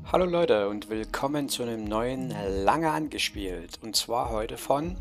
Hallo Leute und willkommen zu einem neuen Lange angespielt. Und zwar heute von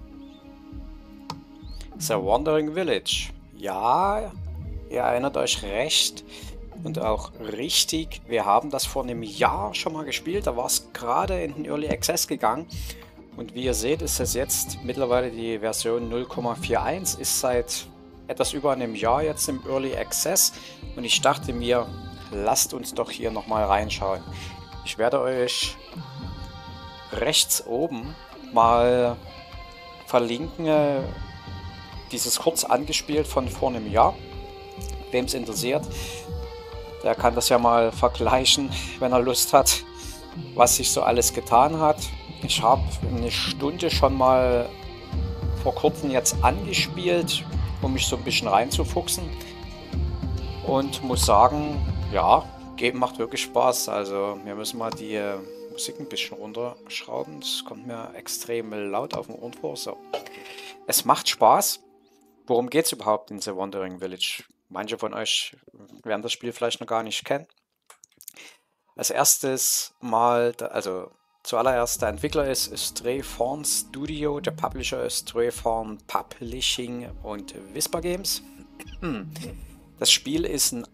The Wandering Village. Ja, ihr erinnert euch recht und auch richtig. Wir haben das vor einem Jahr schon mal gespielt. Da war es gerade in den Early Access gegangen. Und wie ihr seht, ist es jetzt mittlerweile die Version 0,41. Ist seit etwas über einem Jahr jetzt im Early Access. Und ich dachte mir, lasst uns doch hier nochmal reinschauen. Ich werde euch rechts oben mal verlinken, dieses kurz angespielt von vor einem Jahr. Wem es interessiert, der kann das ja mal vergleichen, wenn er Lust hat, was sich so alles getan hat. Ich habe eine Stunde schon mal vor kurzem jetzt angespielt, um mich so ein bisschen reinzufuchsen. Und muss sagen, ja, Game macht wirklich Spaß. Also wir müssen mal die Musik ein bisschen runterschrauben. Das kommt mir extrem laut auf dem Ohren vor. So. Es macht Spaß. Worum geht es überhaupt in The Wandering Village? Manche von euch werden das Spiel vielleicht noch gar nicht kennen. Als erstes mal, also zuallererst der Entwickler ist Stray-Fawn Studio, der Publisher ist Stray-Fawn Publishing und Whisper Games. Das Spiel ist ein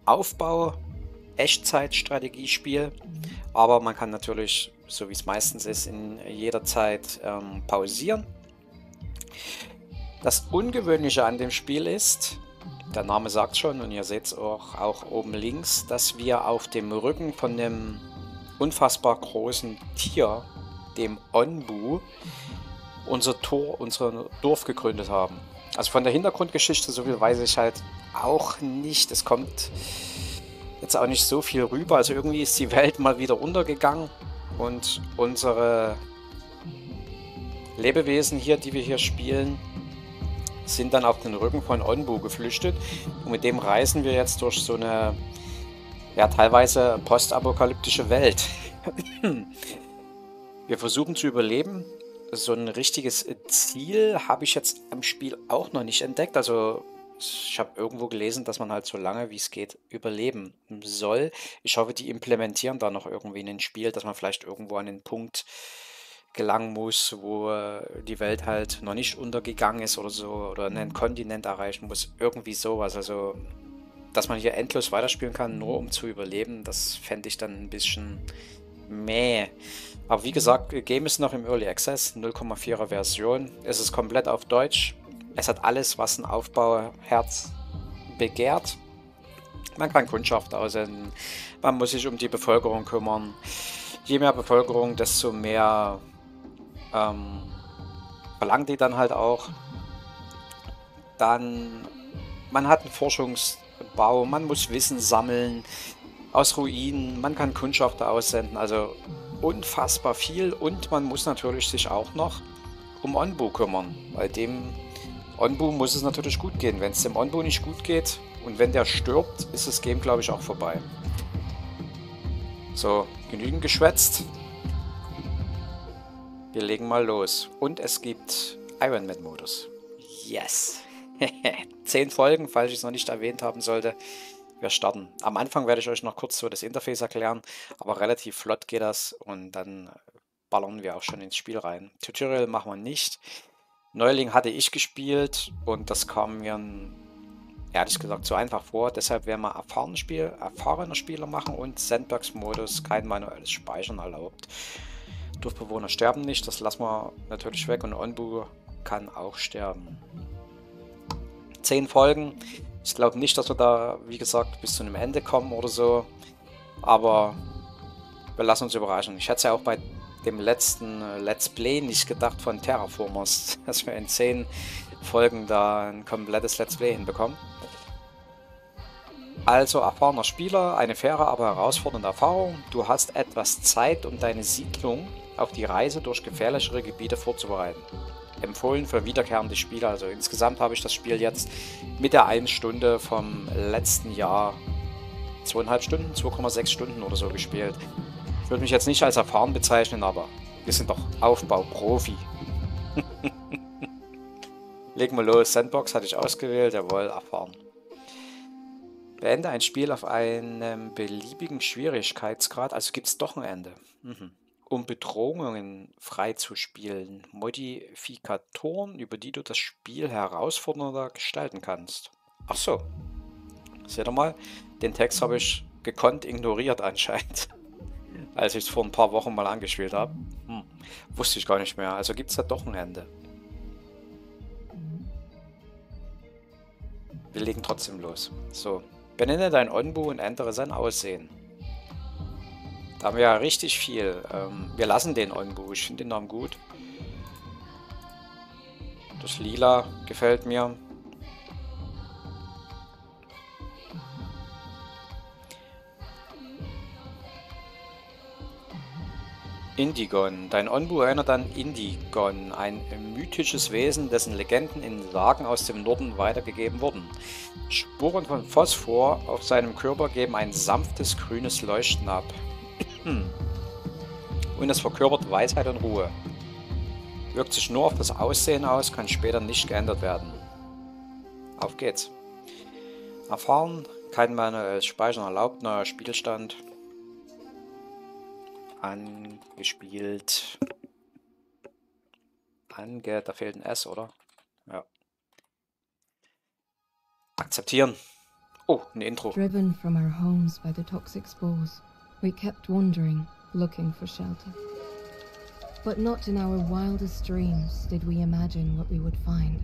Aufbau-Echtzeit-Strategiespiel, aber man kann natürlich, so wie es meistens ist, in jeder Zeit pausieren. Das Ungewöhnliche an dem Spiel ist, der Name sagt schon und ihr seht es auch oben links, dass wir auf dem Rücken von dem unfassbar großen Tier, dem Onbu, unser Dorf gegründet haben. Also von der Hintergrundgeschichte, so viel weiß ich halt auch nicht. Es kommt jetzt auch nicht so viel rüber. Also irgendwie ist die Welt mal wieder untergegangen und unsere Lebewesen hier, die wir hier spielen, sind dann auf den Rücken von Onbu geflüchtet. Und mit dem reisen wir jetzt durch so eine, ja, teilweise postapokalyptische Welt. Wir versuchen zu überleben. So ein richtiges Ziel habe ich jetzt am Spiel auch noch nicht entdeckt. Also ich habe irgendwo gelesen, dass man halt so lange wie es geht überleben soll. Ich hoffe, die implementieren da noch irgendwie in ein Spiel, dass man vielleicht irgendwo an den Punkt gelangen muss, wo die Welt halt noch nicht untergegangen ist oder so, oder einen Kontinent erreichen muss. Irgendwie sowas. Also, dass man hier endlos weiterspielen kann, nur um zu überleben, das fände ich dann ein bisschen meh. Aber wie gesagt, Game ist noch im Early Access, 0,4er Version. Es ist komplett auf Deutsch. Es hat alles, was ein Aufbauherz begehrt. Man kann Kundschaft aussenden, man muss sich um die Bevölkerung kümmern. Je mehr Bevölkerung, desto mehr verlangt die dann halt auch. Dann, man hat einen Forschungsbau, man muss Wissen sammeln aus Ruinen, man kann Kundschafter aussenden, also unfassbar viel und man muss natürlich sich auch noch um Onbu kümmern. Bei dem Onbu muss es natürlich gut gehen. Wenn es dem Onbu nicht gut geht und wenn der stirbt, ist das Game, glaube ich, auch vorbei. So, genügend geschwätzt. Wir legen mal los. Und es gibt Ironman-Modus. Yes! 10 Folgen, falls ich es noch nicht erwähnt haben sollte. Wir starten. Am Anfang werde ich euch noch kurz so das Interface erklären, aber relativ flott geht das und dann ballern wir auch schon ins Spiel rein. Tutorial machen wir nicht. Neuling hatte ich gespielt und das kam mir ehrlich gesagt zu einfach vor. Deshalb werden wir erfahrene Spieler machen und Sandbox-Modus, kein manuelles Speichern erlaubt. Dorfbewohner sterben nicht, das lassen wir natürlich weg und Onbu kann auch sterben. 10 Folgen. Ich glaube nicht, dass wir da, wie gesagt, bis zu einem Ende kommen oder so. Aber wir lassen uns überraschen. Ich hätte es ja auch bei dem letzten Let's Play nicht gedacht von Terraformers, dass wir in 10 Folgen da ein komplettes Let's Play hinbekommen. Also erfahrener Spieler, eine faire, aber herausfordernde Erfahrung. Du hast etwas Zeit, um deine Siedlung auf die Reise durch gefährlichere Gebiete vorzubereiten. Empfohlen für wiederkehrende Spieler. Also insgesamt habe ich das Spiel jetzt mit der 1 Stunde vom letzten Jahr 2,5 Stunden, 2,6 Stunden oder so gespielt. Ich würde mich jetzt nicht als erfahren bezeichnen, aber wir sind doch Aufbau-Profi. Legen wir los. Sandbox hatte ich ausgewählt, jawohl, erfahren. Beende ein Spiel auf einem beliebigen Schwierigkeitsgrad, also gibt es doch ein Ende. Um Bedrohungen freizuspielen, Modifikatoren, über die du das Spiel herausfordernder gestalten kannst. Ach so, seht ihr mal, den Text habe ich gekonnt ignoriert anscheinend, als ich es vor ein paar Wochen mal angespielt habe. Wusste ich gar nicht mehr, also gibt es da doch ein Ende. Wir legen trotzdem los. So, benenne dein Onbu und ändere sein Aussehen. Da haben wir ja richtig viel. Wir lassen den Onbu. Ich finde den Namen gut. Das Lila gefällt mir. Indigon. Dein Onbu erinnert an Indigon, ein mythisches Wesen, dessen Legenden in Sagen aus dem Norden weitergegeben wurden. Spuren von Phosphor auf seinem Körper geben ein sanftes grünes Leuchten ab. Und es verkörpert Weisheit und Ruhe. Wirkt sich nur auf das Aussehen aus, kann später nicht geändert werden. Auf geht's. Erfahren, kein manuelles Speichern erlaubt, neuer Spielstand. Angespielt. Da fehlt ein S, oder? Ja. Akzeptieren. Oh, ein Intro. Driven from our homes by the toxic spores, we kept wandering, looking for shelter. But not in our wildest dreams did we imagine what we would find.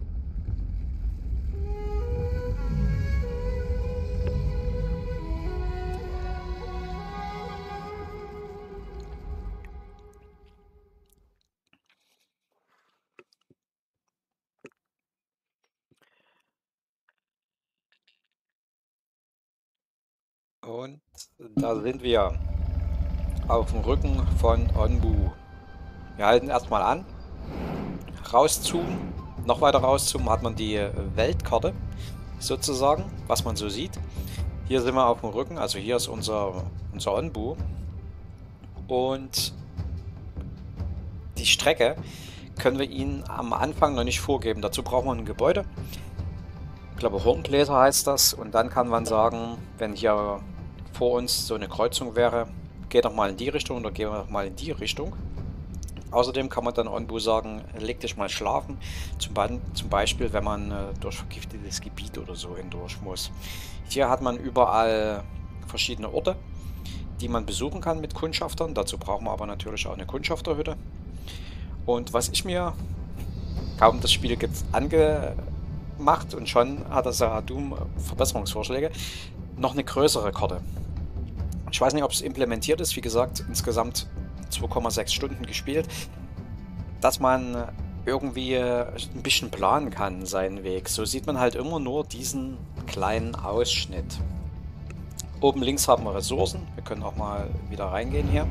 Und da sind wir auf dem Rücken von Onbu. Wir halten erstmal an, rauszoomen, noch weiter rauszoomen hat man die Weltkarte sozusagen, was man so sieht. Hier sind wir auf dem Rücken, also hier ist unser Onbu und die Strecke können wir Ihnen am Anfang noch nicht vorgeben. Dazu braucht man ein Gebäude. Ich glaube Hornbläser heißt das und dann kann man sagen, wenn hier vor uns so eine Kreuzung wäre, geht doch mal in die Richtung oder gehen wir doch mal in die Richtung. Außerdem kann man dann Onbu sagen, leg dich mal schlafen, zum Beispiel wenn man durch vergiftetes Gebiet oder so hindurch muss. Hier hat man überall verschiedene Orte, die man besuchen kann mit Kundschaftern. Dazu brauchen wir aber natürlich auch eine Kundschafterhütte. Und was ich mir, kaum das Spiel gibt, angemacht und schon hat das Doom Verbesserungsvorschläge, noch eine größere Karte. Ich weiß nicht, ob es implementiert ist, wie gesagt, insgesamt 2,6 Stunden gespielt, dass man irgendwie ein bisschen planen kann, seinen Weg. So sieht man halt immer nur diesen kleinen Ausschnitt. Oben links haben wir Ressourcen, wir können auch mal wieder reingehen hier.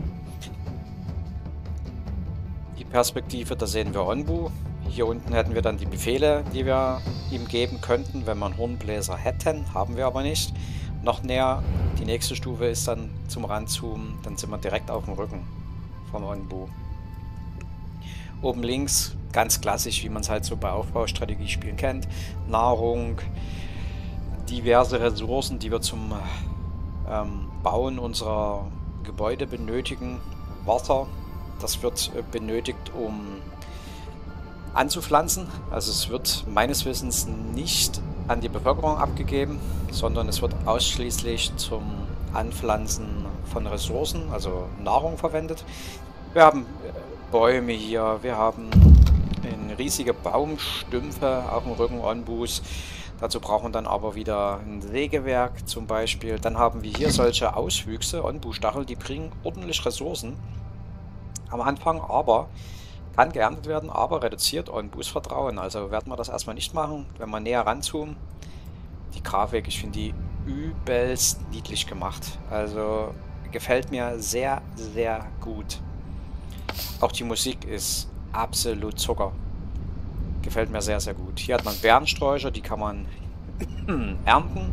Die Perspektive, da sehen wir Onbu. Hier unten hätten wir dann die Befehle, die wir ihm geben könnten, wenn wir einen Hornbläser hätten, haben wir aber nicht. Noch näher, die nächste Stufe ist dann zum Ranzoomen, dann sind wir direkt auf dem Rücken vom Onbu. Oben links, ganz klassisch, wie man es halt so bei Aufbaustrategiespielen kennt, Nahrung, diverse Ressourcen, die wir zum Bauen unserer Gebäude benötigen, Wasser, das wird benötigt, um anzupflanzen. Also es wird meines Wissens nicht an die Bevölkerung abgegeben, sondern es wird ausschließlich zum Anpflanzen von Ressourcen, also Nahrung verwendet. Wir haben Bäume hier, wir haben riesige Baumstümpfe auf dem Rücken Onbus. Dazu brauchen wir dann aber wieder ein Sägewerk zum Beispiel. Dann haben wir hier solche Auswüchse, Onbu-Stachel, die bringen ordentlich Ressourcen am Anfang, aber kann geerntet werden, aber reduziert Onbus Vertrauen. Also werden wir das erstmal nicht machen, wenn wir näher ranzoomen. Die Grafik, ich finde die übelst niedlich gemacht. Also gefällt mir sehr, sehr gut. Auch die Musik ist absolut Zucker. Gefällt mir sehr, sehr gut. Hier hat man Beerensträucher, die kann man ernten.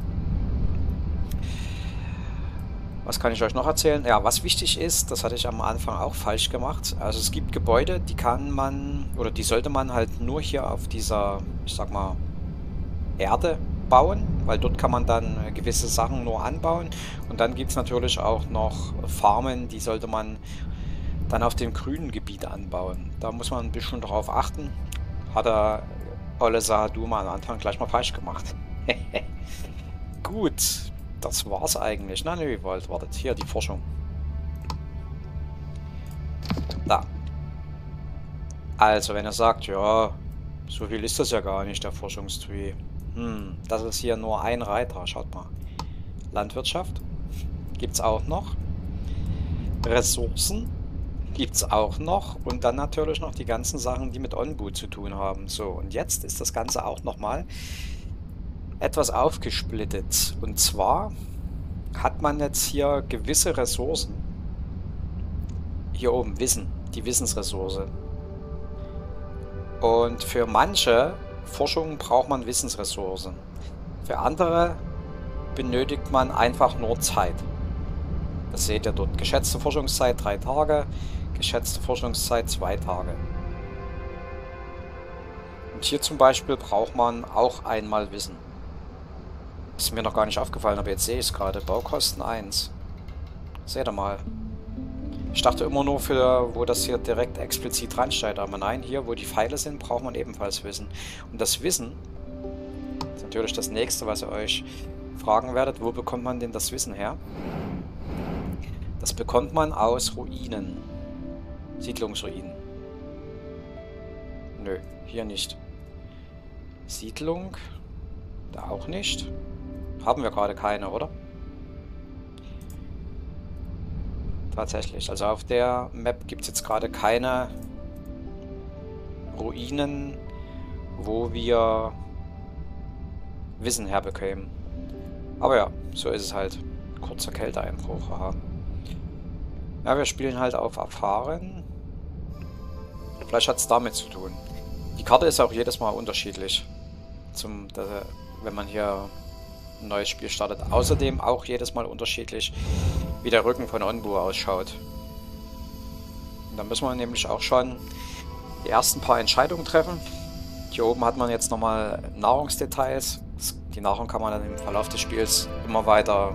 Was kann ich euch noch erzählen? Ja, was wichtig ist, das hatte ich am Anfang auch falsch gemacht. Also es gibt Gebäude, die kann man, oder die sollte man halt nur hier auf dieser, ich sag mal, Erde bauen, weil dort kann man dann gewisse Sachen nur anbauen. Und dann gibt es natürlich auch noch Farmen, die sollte man dann auf dem grünen Gebiet anbauen. Da muss man ein bisschen drauf achten. Hat der Olle Sahaduma am Anfang gleich mal falsch gemacht. Gut, das war's eigentlich. Na nö, wartet, hier die Forschung. Da. Also, wenn ihr sagt, ja, so viel ist das ja gar nicht, der Forschungstree. Das ist hier nur ein Reiter, schaut mal. Landwirtschaft gibt's auch noch. Ressourcen gibt's auch noch. Und dann natürlich noch die ganzen Sachen, die mit Onbu zu tun haben. So, und jetzt ist das Ganze auch nochmal etwas aufgesplittet. Und zwar hat man jetzt hier gewisse Ressourcen. Hier oben, Wissen, die Wissensressource. Und für manche Forschungen braucht man Wissensressourcen. Für andere benötigt man einfach nur Zeit. Das seht ihr dort. Geschätzte Forschungszeit 3 Tage, geschätzte Forschungszeit 2 Tage. Und hier zum Beispiel braucht man auch einmal Wissen. Ist mir noch gar nicht aufgefallen, aber jetzt sehe ich es gerade. Baukosten 1. Seht ihr mal. Ich dachte immer nur für, wo das hier direkt explizit dran steht. Aber nein, hier, wo die Pfeile sind, braucht man ebenfalls Wissen. Und das Wissen ist natürlich das nächste, was ihr euch fragen werdet. Wo bekommt man denn das Wissen her? Das bekommt man aus Ruinen. Siedlungsruinen. Nö, hier nicht. Siedlung. Da auch nicht. Haben wir gerade keine, oder? Tatsächlich. Also auf der Map gibt es jetzt gerade keine Ruinen, wo wir Wissen herbekämen. Aber ja, so ist es halt. Kurzer Kälteeinbruch. Aha. Ja, wir spielen halt auf Erfahren. Vielleicht hat es damit zu tun. Die Karte ist auch jedes Mal unterschiedlich. Wenn man hier ein neues Spiel startet. Außerdem auch jedes Mal unterschiedlich, wie der Rücken von Onbu ausschaut. Und da müssen wir nämlich auch schon die ersten paar Entscheidungen treffen. Hier oben hat man jetzt nochmal Nahrungsdetails. Die Nahrung kann man dann im Verlauf des Spiels immer weiter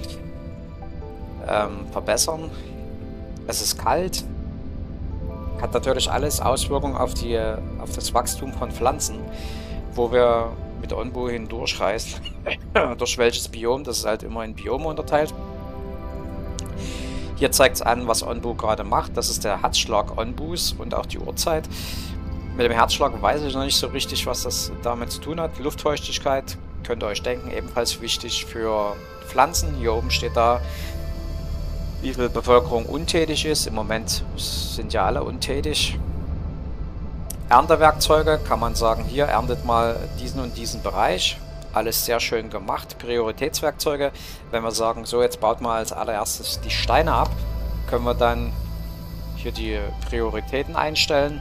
verbessern. Es ist kalt. Hat natürlich alles Auswirkungen auf das Wachstum von Pflanzen, wo wir mit Onbu hindurchreist. Durch welches Biom? Das ist halt immer in Biome unterteilt. Hier zeigt es an, was Onbu gerade macht. Das ist der Herzschlag Onbus und auch die Uhrzeit. Mit dem Herzschlag weiß ich noch nicht so richtig, was das damit zu tun hat. Luftfeuchtigkeit, könnt ihr euch denken, ebenfalls wichtig für Pflanzen. Hier oben steht da, wie viel Bevölkerung untätig ist. Im Moment sind ja alle untätig. Erntewerkzeuge kann man sagen, hier erntet mal diesen und diesen Bereich. Alles sehr schön gemacht. Prioritätswerkzeuge, wenn wir sagen, so jetzt baut man als allererstes die Steine ab, können wir dann hier die Prioritäten einstellen.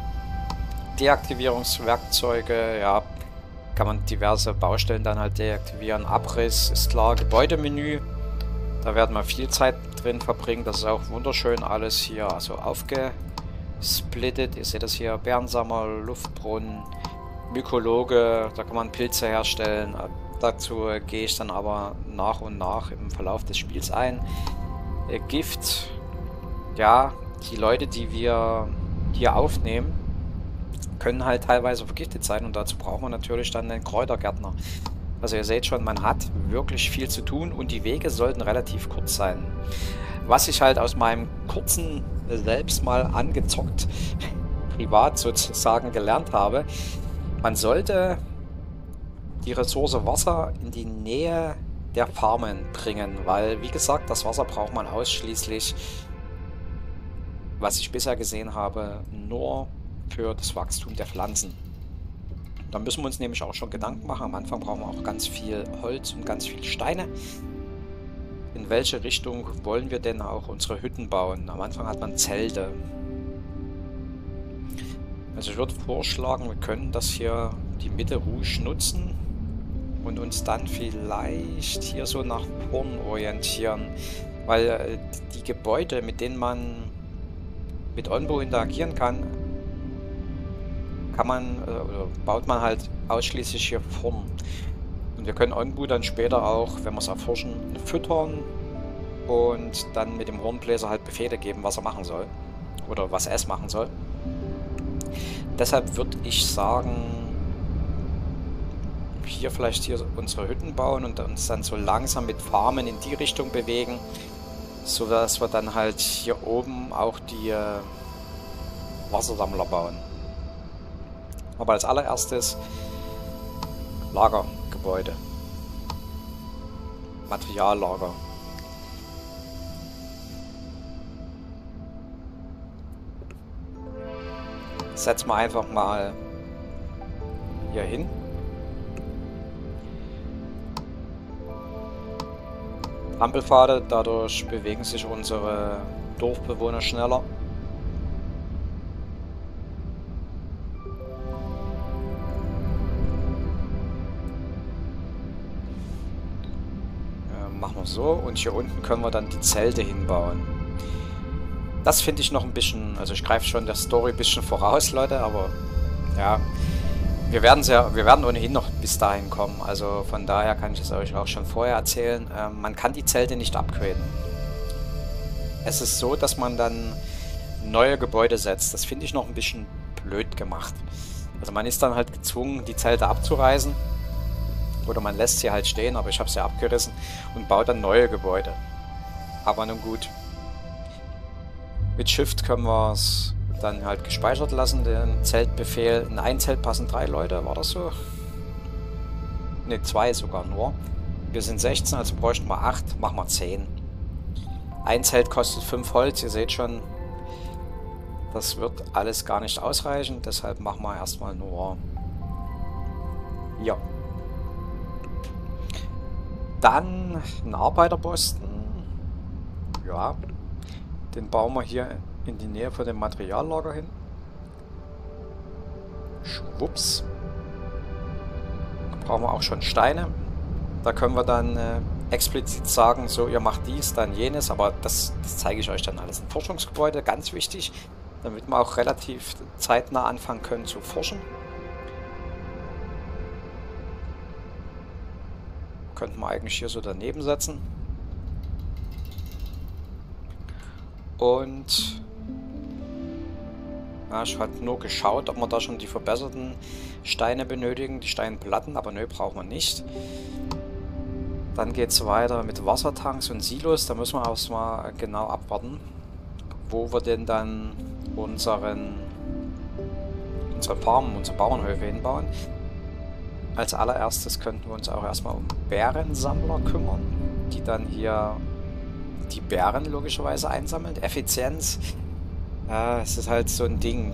Deaktivierungswerkzeuge, ja, kann man diverse Baustellen dann halt deaktivieren. Abriss ist klar, Gebäudemenü, da werden wir viel Zeit drin verbringen. Das ist auch wunderschön alles hier, also aufgesplittet. Ihr seht das hier, Bärensammer, Luftbrunnen, Mykologe, da kann man Pilze herstellen. Dazu gehe ich dann aber nach und nach im Verlauf des Spiels ein. Gift, ja, die Leute, die wir hier aufnehmen, können halt teilweise vergiftet sein und dazu braucht man natürlich dann einen Kräutergärtner. Also ihr seht schon, man hat wirklich viel zu tun und die Wege sollten relativ kurz sein. Was ich halt aus meinem kurzen selbst mal angezockt, privat sozusagen gelernt habe, man sollte die Ressource Wasser in die Nähe der Farmen bringen, weil, wie gesagt, das Wasser braucht man ausschließlich, was ich bisher gesehen habe, nur für das Wachstum der Pflanzen. Da müssen wir uns nämlich auch schon Gedanken machen. Am Anfang brauchen wir auch ganz viel Holz und ganz viele Steine. In welche Richtung wollen wir denn auch unsere Hütten bauen? Am Anfang hat man Zelte. Also ich würde vorschlagen, wir können das hier, die Mitte ruhig nutzen und uns dann vielleicht hier so nach vorn orientieren. Weil die Gebäude, mit denen man mit Onbu interagieren kann, baut man halt ausschließlich hier vorn. Und wir können Onbu dann später auch, wenn wir es erforschen, füttern und dann mit dem Hornbläser halt Befehle geben, was er machen soll. Oder was es machen soll. Deshalb würde ich sagen, hier vielleicht hier unsere Hütten bauen und uns dann so langsam mit Farmen in die Richtung bewegen, so dass wir dann halt hier oben auch die Wassersammler bauen. Aber als allererstes Lagergebäude. Materiallager. Setzen wir einfach mal hier hin. Ampelpfade, dadurch bewegen sich unsere Dorfbewohner schneller. Machen wir so und hier unten können wir dann die Zelte hinbauen. Das finde ich noch ein bisschen, also ich greife schon der Story ein bisschen voraus, Leute, aber ja, wir werden ohnehin noch bis dahin kommen, also von daher kann ich es euch auch schon vorher erzählen. Man kann die Zelte nicht upgraden. Es ist so, dass man dann neue Gebäude setzt. Das finde ich noch ein bisschen blöd gemacht. Also man ist dann halt gezwungen, die Zelte abzureißen. Oder man lässt sie halt stehen, aber ich habe sie abgerissen und baut dann neue Gebäude. Aber nun gut. Mit Shift können wir es dann halt gespeichert lassen, den Zeltbefehl. In ein Zelt passen 3 Leute, war das so? Ne, 2 sogar nur. Wir sind 16, also bräuchten wir 8, machen wir 10. Ein Zelt kostet 5 Holz, ihr seht schon, das wird alles gar nicht ausreichen, deshalb machen wir erstmal nur... Ja. Dann ein Arbeiterposten. Ja. Den bauen wir hier in die Nähe von dem Materiallager hin. Schwupps. Da brauchen wir auch schon Steine. Da können wir dann explizit sagen, so ihr macht dies, dann jenes, aber das zeige ich euch dann alles. Ein Forschungsgebäude, ganz wichtig, damit wir auch relativ zeitnah anfangen können zu forschen. Könnten wir eigentlich hier so daneben setzen. Und ja, ich habe nur geschaut, ob wir da schon die verbesserten Steine benötigen, die Steinplatten, aber nö, brauchen wir nicht. Dann geht es weiter mit Wassertanks und Silos. Da müssen wir erstmal genau abwarten, wo wir denn dann unsere Farmen, unsere Bauernhöfe hinbauen. Als allererstes könnten wir uns auch erstmal um Bärensammler kümmern, die dann hier die Bären logischerweise einsammeln. Effizienz, es ist halt so ein Ding.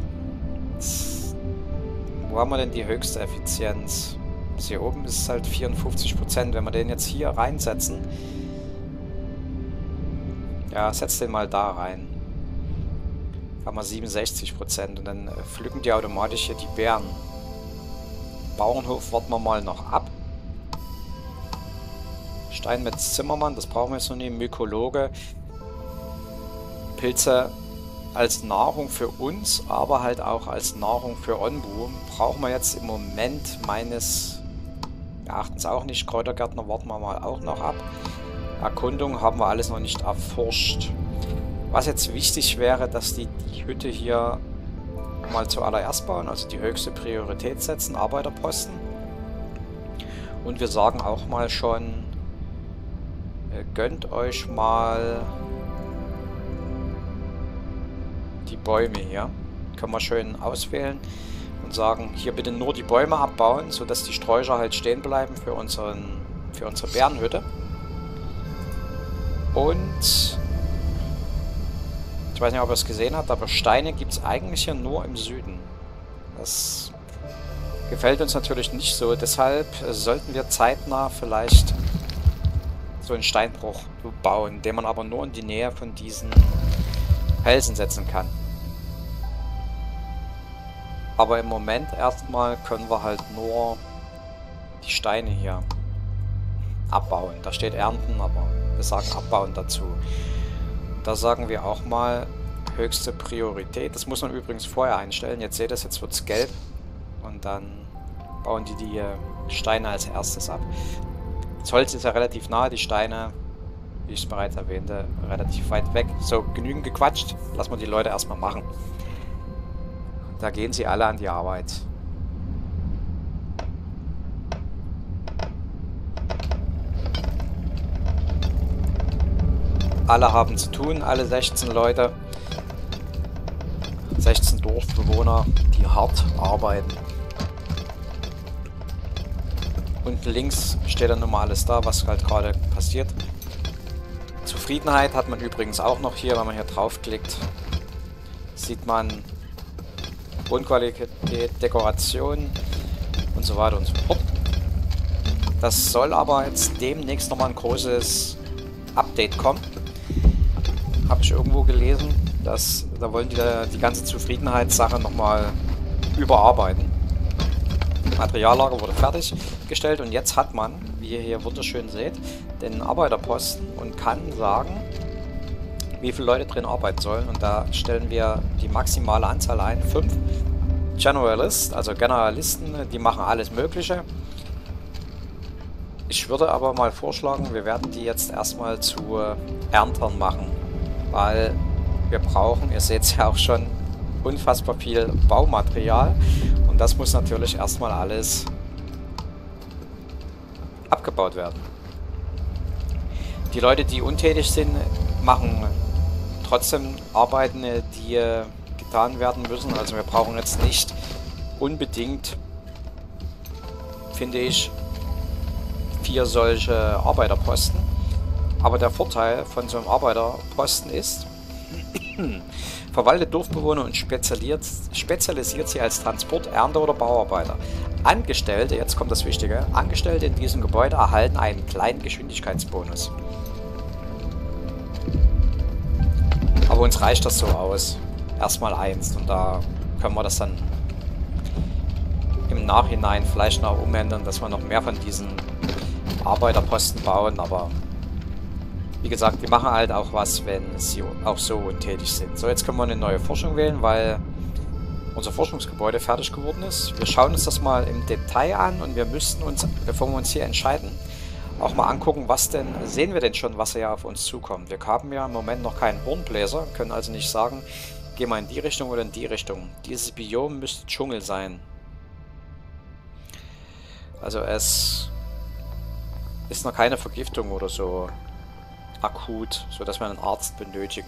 Wo haben wir denn die höchste Effizienz? Hier oben ist es halt 54%. Wenn wir den jetzt hier reinsetzen, ja, setzt den mal da rein. Haben wir 67% und dann pflücken die automatisch hier die Beeren. Bauernhof warten wir mal noch ab. Steinmetz Zimmermann, das brauchen wir jetzt noch nicht. Mykologe. Pilze als Nahrung für uns, aber halt auch als Nahrung für Onbu. Brauchen wir jetzt im Moment meines Erachtens auch nicht. Kräutergärtner warten wir mal auch noch ab. Erkundung haben wir alles noch nicht erforscht. Was jetzt wichtig wäre, dass die Hütte hier mal zuallererst bauen, also die höchste Priorität setzen, Arbeiterposten. Und wir sagen auch mal schon, gönnt euch mal die Bäume hier. Können wir schön auswählen und sagen, hier bitte nur die Bäume abbauen, sodass die Sträucher halt stehen bleiben für unsere Bärenhütte. Und ich weiß nicht, ob ihr es gesehen habt, aber Steine gibt es eigentlich hier nur im Süden. Das gefällt uns natürlich nicht so. Deshalb sollten wir zeitnah vielleicht so einen Steinbruch bauen, den man aber nur in die Nähe von diesen Felsen setzen kann. Aber im Moment erstmal können wir halt nur die Steine hier abbauen. Da steht ernten, aber wir sagen abbauen dazu. Da sagen wir auch mal höchste Priorität. Das muss man übrigens vorher einstellen. Jetzt seht ihr, jetzt wird es gelb. Und dann bauen die Steine als erstes ab. Das Holz ist ja relativ nah, die Steine, wie ich es bereits erwähnte, relativ weit weg. So, genügend gequatscht. Lassen wir die Leute erstmal machen. Da gehen sie alle an die Arbeit. Alle haben zu tun, alle 16 Leute. 16 Dorfbewohner, die hart arbeiten. Unten links steht dann nochmal alles da, was halt gerade passiert. Zufriedenheit hat man übrigens auch noch hier, wenn man hier draufklickt. Sieht man Wohnqualität, Dekoration und so weiter und so fort. Das soll aber jetzt demnächst nochmal ein großes Update kommen. Habe ich irgendwo gelesen, dass da wollen die ganze Zufriedenheitssache nochmal überarbeiten. Materiallager wurde fertiggestellt und jetzt hat man, wie ihr hier wunderschön seht, den Arbeiterposten und kann sagen, wie viele Leute drin arbeiten sollen. Und da stellen wir die maximale Anzahl ein, 5 Generalist, also Generalisten, die machen alles Mögliche. Ich würde aber mal vorschlagen, wir werden die jetzt erstmal zu Erntern machen, weil wir brauchen, ihr seht es ja auch schon, unfassbar viel Baumaterial und das muss natürlich erstmal alles abgebaut werden. Die Leute, die untätig sind, machen trotzdem Arbeiten, die getan werden müssen. Also wir brauchen jetzt nicht unbedingt, finde ich, 4 solche Arbeiterposten. Aber der Vorteil von so einem Arbeiterposten ist, verwaltet Dorfbewohner und spezialisiert sie als Transport-, Ernte- oder Bauarbeiter. Angestellte, jetzt kommt das Wichtige, Angestellte in diesem Gebäude erhalten einen kleinen Geschwindigkeitsbonus. Aber uns reicht das so aus. Erstmal 1 und da können wir das dann im Nachhinein vielleicht noch umändern, dass wir noch mehr von diesen Arbeiterposten bauen, aber wie gesagt, die machen halt auch was, wenn sie auch so untätig sind. So, jetzt können wir eine neue Forschung wählen, weil unser Forschungsgebäude fertig geworden ist. Wir schauen uns das mal im Detail an und wir müssten uns, bevor wir uns hier entscheiden, auch mal angucken, was denn, sehen wir denn schon, was hier auf uns zukommt. Wir haben ja im Moment noch keinen Hornbläser, können also nicht sagen, geh mal in die Richtung oder in die Richtung. Dieses Biom müsste Dschungel sein. Also es ist noch keine Vergiftung oder so akut, sodass wir einen Arzt benötigen.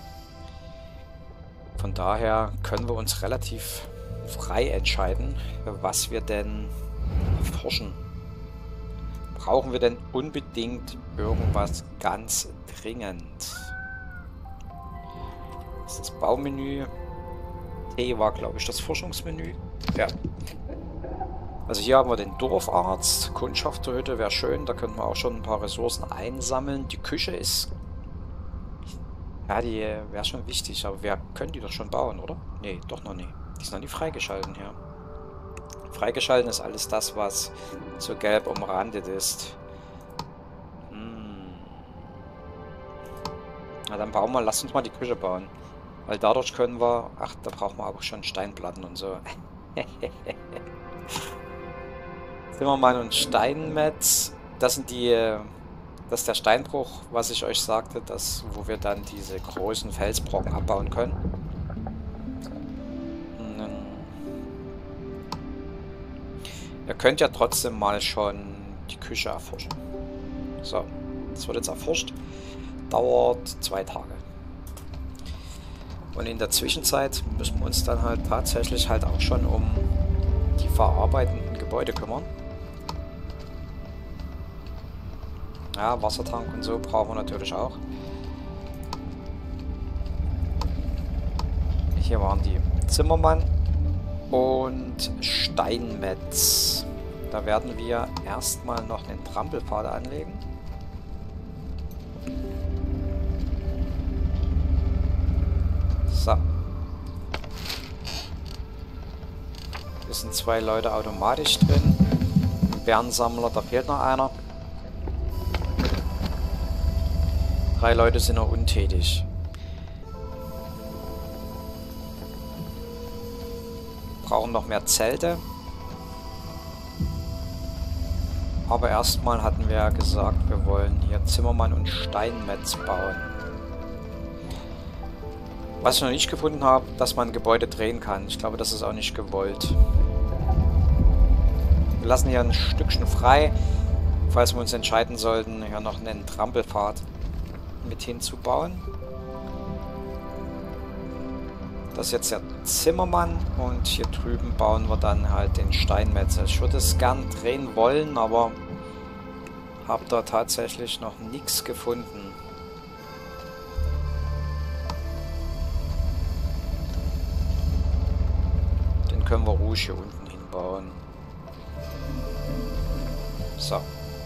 Von daher können wir uns relativ frei entscheiden, was wir denn erforschen. Brauchen wir denn unbedingt irgendwas ganz dringend? Das ist das Baumenü. T war, glaube ich, das Forschungsmenü. Ja. Also hier haben wir den Dorfarzt, Kundschafterhütte wäre schön, da könnten wir auch schon ein paar Ressourcen einsammeln. Die Küche ist, ja, die wäre schon wichtig, aber wir können die doch schon bauen, oder? Nee, doch noch nie. Die ist noch nie freigeschalten hier. Freigeschalten ist alles das, was so gelb umrandet ist. Na dann bauen wir, lasst uns mal die Küche bauen. Weil dadurch können wir, ach, da brauchen wir auch schon Steinplatten und so. Zimmermann und Steinmetz, das sind die, das ist der Steinbruch, was ich euch sagte, das, wo wir dann diese großen Felsbrocken abbauen können. Ihr könnt ja trotzdem mal schon die Küche erforschen. So, das wird jetzt erforscht. Dauert 2 Tage. Und in der Zwischenzeit müssen wir uns dann halt tatsächlich halt auch schon um die verarbeitenden Gebäude kümmern. Ja, Wassertank und so brauchen wir natürlich auch. Hier waren die Zimmermann und Steinmetz. Da werden wir erstmal noch einen Trampelpfad anlegen. So. Hier sind 2 Leute automatisch drin. Ein Bärensammler, da fehlt noch einer. 3 Leute sind noch untätig. Brauchen noch mehr Zelte. Aber erstmal hatten wir ja gesagt, wir wollen hier Zimmermann und Steinmetz bauen. Was ich noch nicht gefunden habe, dass man Gebäude drehen kann. Ich glaube, das ist auch nicht gewollt. Wir lassen hier ein Stückchen frei, falls wir uns entscheiden sollten, hier noch einen Trampelpfad mit hinzubauen. Das ist jetzt der Zimmermann und hier drüben bauen wir dann halt den Steinmetz. Ich würde es gern drehen wollen, aber habe da tatsächlich noch nichts gefunden. Den können wir ruhig hier unten hinbauen. So.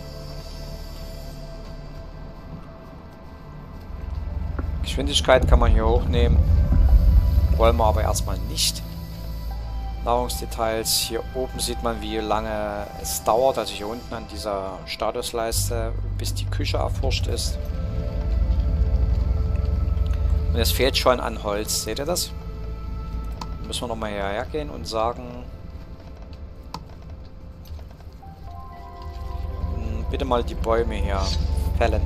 Geschwindigkeit kann man hier hochnehmen. Wollen wir aber erstmal nicht. Nahrungsdetails. Hier oben sieht man, wie lange es dauert, also hier unten an dieser Statusleiste, bis die Küche erforscht ist. Und es fehlt schon an Holz. Seht ihr das? Müssen wir nochmal hierher gehen und sagen... Bitte mal die Bäume hier fällen.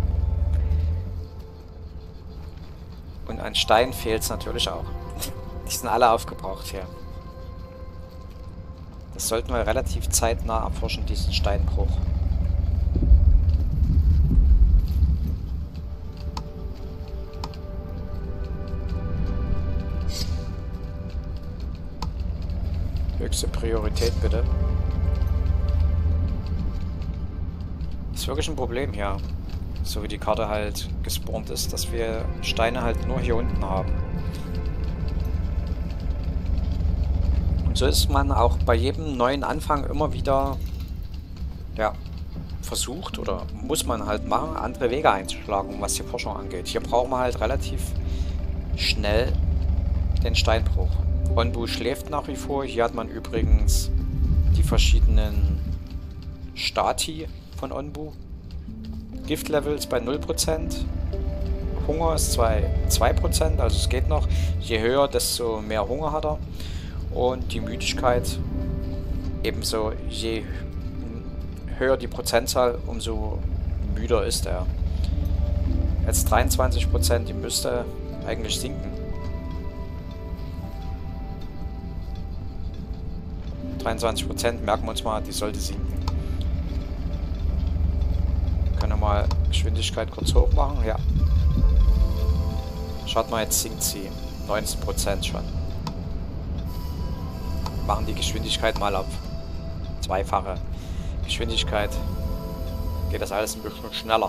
Und an Stein fehlt es natürlich auch. Die sind alle aufgebraucht hier. Das sollten wir relativ zeitnah erforschen, diesen Steinbruch. Höchste Priorität bitte. Ist wirklich ein Problem hier. So wie die Karte halt gespawnt ist, dass wir Steine halt nur hier unten haben. Und so ist man auch bei jedem neuen Anfang immer wieder, ja, versucht oder muss man halt machen, andere Wege einzuschlagen, was die Forschung angeht. Hier brauchen wir halt relativ schnell den Steinbruch. Onbu schläft nach wie vor. Hier hat man übrigens die verschiedenen Stati von Onbu. Giftlevel ist bei 0%. Hunger ist 2%, also es geht noch. Je höher, desto mehr Hunger hat er. Und die Müdigkeit ebenso. Je höher die Prozentzahl, umso müder ist er. Jetzt 23%, die müsste eigentlich sinken. 23% merken wir uns mal, die sollte sinken. Können wir mal Geschwindigkeit kurz hoch machen? Ja. Schaut mal, jetzt sinkt sie. 19% schon. Machen die Geschwindigkeit mal auf zweifache Geschwindigkeit. Geht das alles ein bisschen schneller.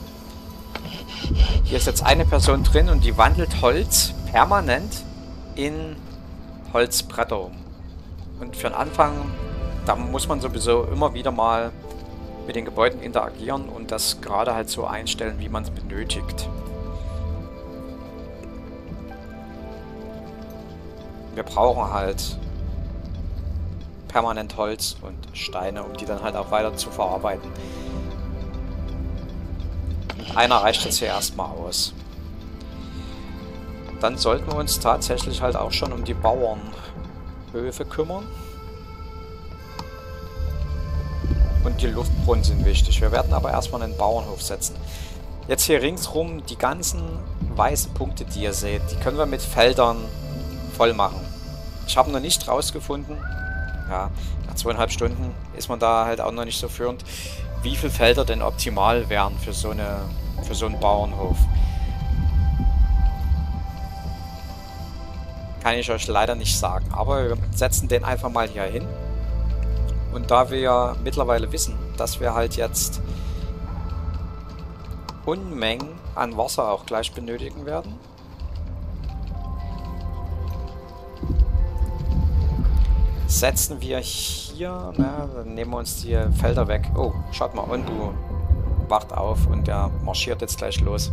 Hier ist jetzt eine Person drin und die wandelt Holz permanent in Holzbretter um. Und für den Anfang, da muss man sowieso immer wieder mal mit den Gebäuden interagieren und das gerade halt so einstellen, wie man es benötigt. Wir brauchen halt permanent Holz und Steine, um die dann halt auch weiter zu verarbeiten. Und einer reicht jetzt hier erstmal aus. Dann sollten wir uns tatsächlich halt auch schon um die Bauernhöfe kümmern. Und die Luftbrunnen sind wichtig. Wir werden aber erstmal einen Bauernhof setzen. Jetzt hier ringsrum die ganzen weißen Punkte, die ihr seht, die können wir mit Feldern voll machen. Ich habe noch nicht rausgefunden, ja, nach 2,5 Stunden ist man da halt auch noch nicht so führend, wie viele Felder denn optimal wären für so einen Bauernhof. Kann ich euch leider nicht sagen, aber wir setzen den einfach mal hier hin. Und da wir ja mittlerweile wissen, dass wir halt jetzt Unmengen an Wasser auch gleich benötigen werden, setzen wir hier, na, dann nehmen wir uns die Felder weg. Oh, schaut mal, Onbu wacht auf und der marschiert jetzt gleich los.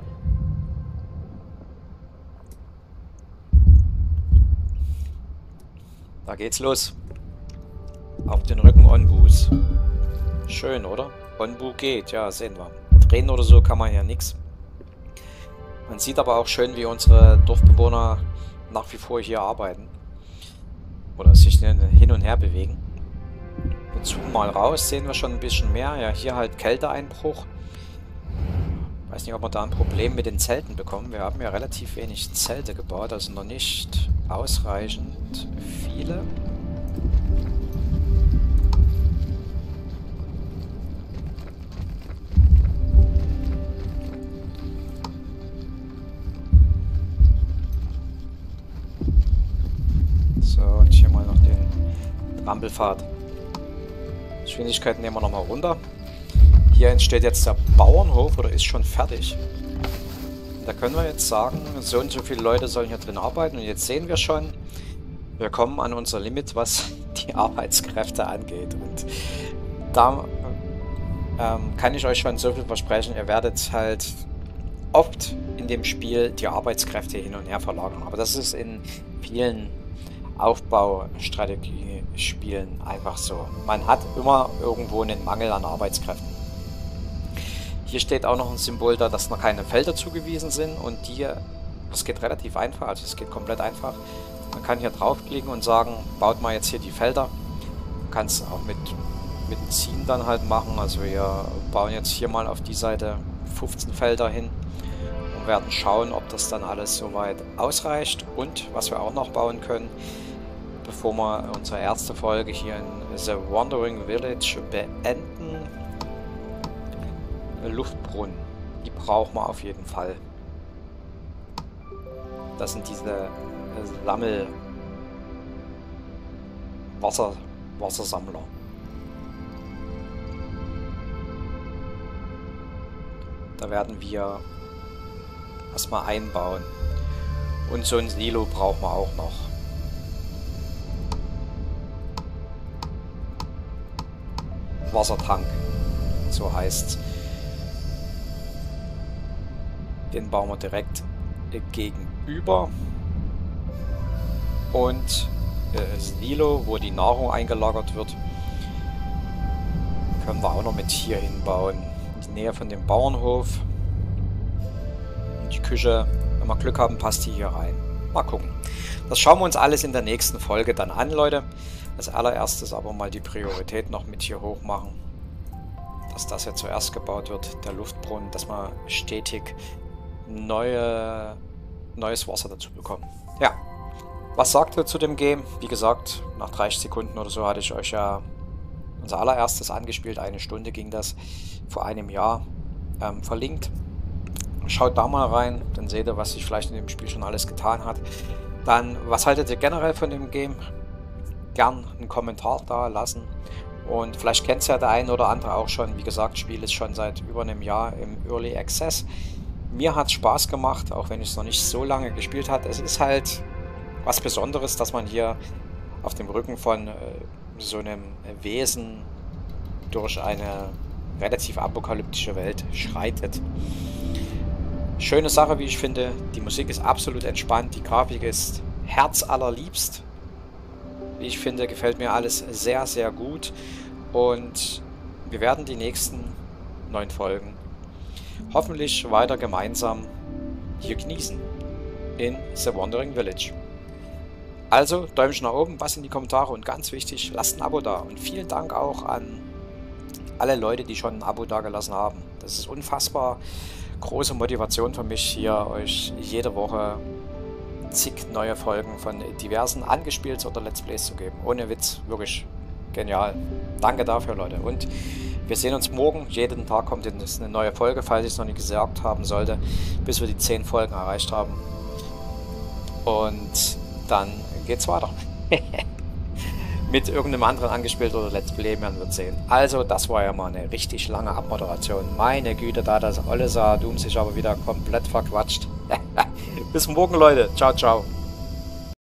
Da geht's los. Auf den Rücken Onbus. Schön, oder? Onbu geht, ja, sehen wir. Drehen oder so kann man ja nichts. Man sieht aber auch schön, wie unsere Dorfbewohner nach wie vor hier arbeiten. Oder sich hin und her bewegen. zoomen mal raus, sehen wir schon ein bisschen mehr. Ja, hier halt Kälteeinbruch. Weiß nicht, ob wir da ein Problem mit den Zelten bekommen. Wir haben ja relativ wenig Zelte gebaut, also noch nicht ausreichend viele. So, und hier mal noch den Trampelpfad. Geschwindigkeit nehmen wir nochmal runter. Hier entsteht jetzt der Bauernhof oder ist schon fertig. Da können wir jetzt sagen, so und so viele Leute sollen hier drin arbeiten. Und jetzt sehen wir schon, wir kommen an unser Limit, was die Arbeitskräfte angeht. Und da kann ich euch schon so viel versprechen, ihr werdet halt oft in dem Spiel die Arbeitskräfte hin und her verlagern. Aber das ist in vielen Aufbaustrategiespielen einfach so. Man hat immer irgendwo einen Mangel an Arbeitskräften. Hier steht auch noch ein Symbol da, dass noch keine Felder zugewiesen sind und das geht relativ einfach, also es geht komplett einfach. Man kann hier draufklicken und sagen, baut mal jetzt hier die Felder. Man kann es auch mit dem Ziehen dann halt machen, also wir bauen jetzt hier mal auf die Seite 15 Felder hin und werden schauen, ob das dann alles soweit ausreicht. Und was wir auch noch bauen können, bevor wir unsere erste Folge hier in The Wandering Village beenden, Luftbrunnen. Die brauchen wir auf jeden Fall. Das sind diese Wassersammler. Da werden wir erstmal einbauen. Und so ein Silo brauchen wir auch noch. Wassertank, so heißt's. Den bauen wir direkt gegenüber. Und Silo, wo die Nahrung eingelagert wird, können wir auch noch mit hier hinbauen. In die Nähe von dem Bauernhof. Und die Küche, wenn wir Glück haben, passt die hier rein. Mal gucken. Das schauen wir uns alles in der nächsten Folge dann an, Leute. Als allererstes aber mal die Priorität noch mit hier hoch machen. Dass das ja zuerst gebaut wird, der Luftbrunnen, dass wir stetig neues Wasser dazu bekommen. Ja, was sagt ihr zu dem Game? Wie gesagt, nach 30 Sekunden oder so hatte ich euch ja unser allererstes angespielt. 1 Stunde ging das vor einem Jahr verlinkt. Schaut da mal rein, dann seht ihr, was sich vielleicht in dem Spiel schon alles getan hat. Dann, was haltet ihr generell von dem Game? Gern einen Kommentar da lassen. Und vielleicht kennt es ja der eine oder andere auch schon. Wie gesagt, das Spiel ist schon seit über einem Jahr im Early Access. Mir hat es Spaß gemacht, auch wenn ich es noch nicht so lange gespielt habe. Es ist halt was Besonderes, dass man hier auf dem Rücken von so einem Wesen durch eine relativ apokalyptische Welt schreitet. Schöne Sache, wie ich finde. Die Musik ist absolut entspannt. Die Grafik ist herzallerliebst. Wie ich finde, gefällt mir alles sehr, sehr gut. Und wir werden die nächsten 9 Folgen hoffentlich weiter gemeinsam hier genießen. In The Wandering Village. Also, Däumchen nach oben, was in die Kommentare und ganz wichtig, lasst ein Abo da. Und vielen Dank auch an alle Leute, die schon ein Abo da gelassen haben. Das ist unfassbar große Motivation für mich, hier euch jede Woche zig neue Folgen von diversen Angespielts oder Let's Plays zu geben. Ohne Witz, wirklich genial. Danke dafür, Leute. Und wir sehen uns morgen. Jeden Tag kommt eine neue Folge, falls ich es noch nicht gesagt haben sollte, bis wir die 10 Folgen erreicht haben. Und dann geht's weiter. Mit irgendeinem anderen angespielt oder Let's Play, man wird sehen. Also, das war ja mal eine richtig lange Abmoderation. Meine Güte, da das Ollesa Doom sich aber wieder komplett verquatscht. Bis morgen, Leute. Ciao, ciao.